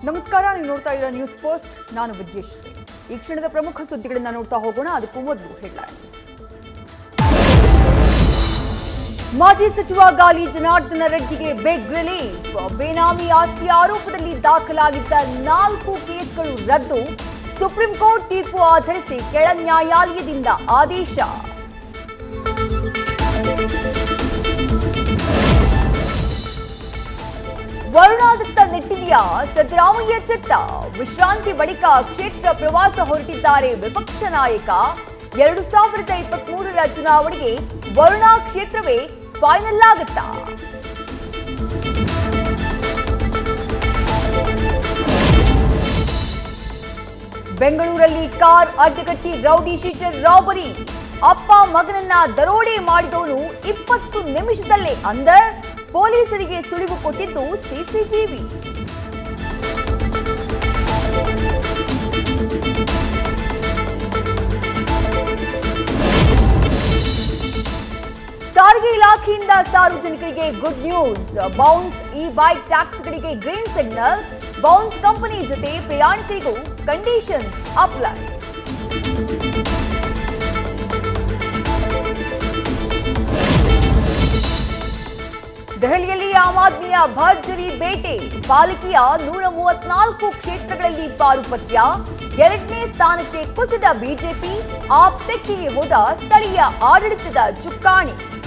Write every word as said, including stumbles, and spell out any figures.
ನಮಸ್ಕಾರ, ನೀವು ನೋಡ್ತಾ ಇದ್ದೀರಾ ನ್ಯೂಸ್ ಪೋಸ್ಟ್. ನಾನು ವಿದ್ಯಶ್ರೀ. ಈ ಕ್ಷಣದ ಪ್ರಮುಖ ಸುದ್ದಿಗಳನ್ನ ನೋಡ್ತಾ ಹೋಗೋಣ. ಅದಕ್ಕೂ ಮೊದಲು ಹೆಡ್ಲೈನ್ಸ್. ಮಾಜಿ ಸಚಿವ ಗಾಲಿ ಜನಾರ್ದನ ರೆಡ್ಡಿಗೆ ಬಿಗ್ ರಿಲೀಫ್. ಬೇನಾಮಿ ಆಸ್ತಿ ಆರೋಪದಲ್ಲಿ ದಾಖಲಾಗಿದ್ದ ನಾಲ್ಕು ಕೇಸ್ಗಳು ರದ್ದು. ಸುಪ್ರೀಂ ಕೋರ್ಟ್ ತೀರ್ಪು ಆಧರಿಸಿ ಕೆಳ ನ್ಯಾಯಾಲಯದಿಂದ ಆದೇಶ. ವರುಣಾದತ್ತ ನೆಟ್ಟಿಲಿಯ ಸಿದ್ದರಾಮಯ್ಯ ಚೆತ್ತ. ವಿಶ್ರಾಂತಿ ಬಳಿಕ ಕ್ಷೇತ್ರ ಪ್ರವಾಸ ಹೊರಟಿದ್ದಾರೆ ವಿಪಕ್ಷ ನಾಯಕ. ಎರಡು ಸಾವಿರದ ಇಪ್ಪತ್ತ್ ಮೂರರ ಚುನಾವಣೆಗೆ ವರುಣಾ ಕ್ಷೇತ್ರವೇ ಫೈನಲ್ ಆಗುತ್ತಾ? ಬೆಂಗಳೂರಲ್ಲಿ ಕಾರ್ ಅಡ್ಡಗಟ್ಟಿ ರೌಡಿ ಶೀಟರ್ ರಾಬರಿ. ಅಪ್ಪ ಮಗನನ್ನ ದರೋಡೆ ಮಾಡಿದವನು ಇಪ್ಪತ್ತು ನಿಮಿಷದಲ್ಲೇ ಅಂದರ್. ಪೊಲೀಸರಿಗೆ ಸುಳಿವು ಕೊಟ್ಟಿದ್ದು ಸಿಸಿಟಿವಿ. ಸಾರಿಗೆ ಇಲಾಖೆಯಿಂದ ಸಾರ್ವಜನಿಕರಿಗೆ good news. Bounce e bike ಟ್ಯಾಕ್ಸ್ಗಳಿಗೆ ಗ್ರೀನ್ ಸಿಗ್ನಲ್. ಬೌನ್ಸ್ ಕಂಪನಿ ಜೊತೆ ಪ್ರಯಾಣಿಕರಿಗೂ ಕಂಡೀಷನ್ಸ್ ಅಪ್ಲೈ. ದೆಹಲಿಯಲ್ಲಿ ಆಮ್ ಆದ್ಮಿಯ ಭರ್ಜರಿ ಬೇಟೆ. ಪಾಲಿಕೆಯ ನೂರ ಮೂವತ್ನಾಲ್ಕು ಕ್ಷೇತ್ರಗಳಲ್ಲಿ ಪಾರುಪತ್ಯ. ಎರಡನೇ ಸ್ಥಾನಕ್ಕೆ ಕುಸಿದ ಬಿಜೆಪಿ. ಆಪ್ ತೆಕ್ಕೆಗೆ ಹೋದ ಸ್ಥಳೀಯ ಆಡಳಿತದ ಚುಕ್ಕಾಣಿ.